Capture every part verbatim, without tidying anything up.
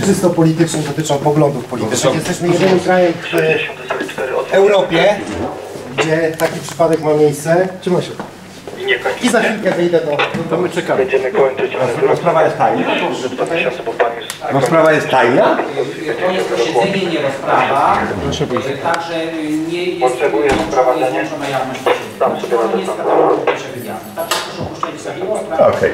czysto politycznym, dotyczą poglądów politycznych. Jesteśmy jedynym krajem w Europie, gdzie taki przypadek ma miejsce. Trzyma się. I za chwilkę wyjdę do... To my czekamy. Będziemy kończyć. No sprawa jest tajna? No sprawa jest tajna? To jest posiedzenie, nie rozprawa. Także nie jest włączona jawność posiedzenia. Tam sobie na to przewidziane. Także proszę opuszczać salę. Okej.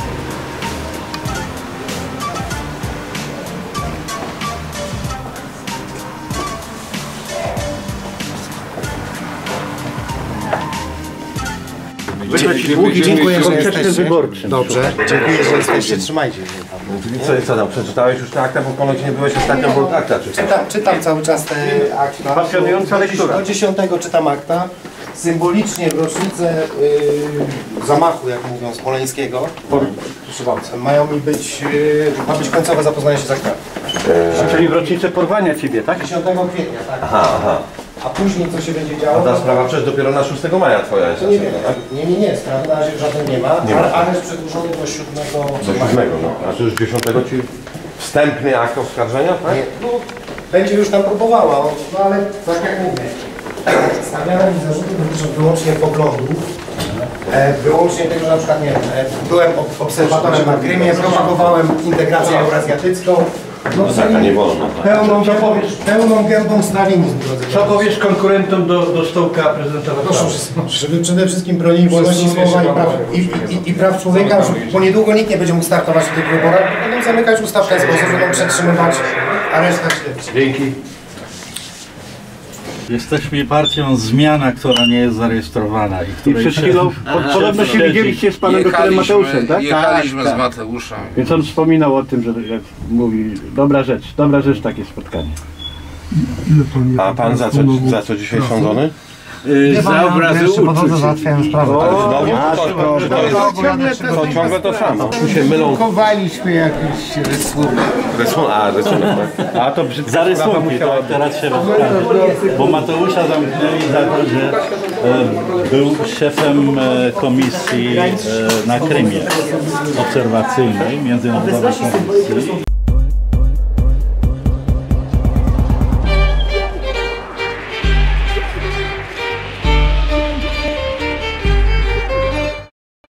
Dziękuję, że jesteście. Wyborczym. Dobrze, dziękuję, że jesteście. Trzymajcie się. Co, co tam, przeczytałeś już te akta, bo ponoć nie byłeś ostatnio w akta, czy co? Czytam, czytam cały czas te akta. Pasjonująca Do- lektura. Do dziesiątego czytam akta. Symbolicznie w rocznicę yy, zamachu, jak mówią, smoleńskiego, proszę bardzo, mają mi być, yy, ma być końcowe zapoznanie się z aktami. Czyli w rocznicę porwania ciebie, tak? dziesiątego kwietnia, tak? Aha, aha. A później co się będzie A działo? ta sprawa przecież dopiero na szóstego maja twoja jest. To nie wiem. Nie, nie, nie, sprawy na razie żadnej nie ma, Nie ma. ale areszt przedłużony do siódmego Do siódmego, no. A czy już dziesiątego ci wstępny akt oskarżenia, tak? Nie, no, będzie już tam próbowała, no ale tak jak mówię, stawiane mi zarzuty dotyczą wyłącznie poglądów, e, wyłącznie tego, że na przykład, nie wiem, e, byłem ob obserwatorem na Krymie, propagowałem integrację eurazjatycką, no, No tak, a nie wolno. Tak. pełną, gębą, pełną gębą stalinizm, drodzy Co powiesz konkurentom do, do stołka prezydenta Proszę, Warszawy? żeby przede wszystkim bronili wolności słowa i praw, i, i, i praw człowieka, bo niedługo nikt nie będzie mógł startować w tych wyborach, bo będą zamykać ustaw w ten sposób, że będą przetrzymywać aresztach śledczych. Dzięki. Jesteśmy partią Zmiana, która nie jest zarejestrowana. I, I której przed chwilą po- podobno się widzieliście z panem doktorem Mateuszem, tak? Jechaliśmy Tak, z Mateuszem. Więc on wspominał o tym, że jak mówi, dobra rzecz, dobra rzecz takie spotkanie. A pan za co, za co dzisiaj sądzony? Yy, za obrazy uczuć. załatwiają sprawę. Znowu? To, to, jest, to ciągle to samo. Tu się mylą. Chowaliśmy jakiś rysunek. Rysunek, a rysunek, tak? A to brzydka Za sprawa rysunki, musiała tak, teraz się rozkaże. Bo Mateusza zamknęli za to, że e, był szefem e, komisji e, na Krymie obserwacyjnej, międzynarodowej komisji.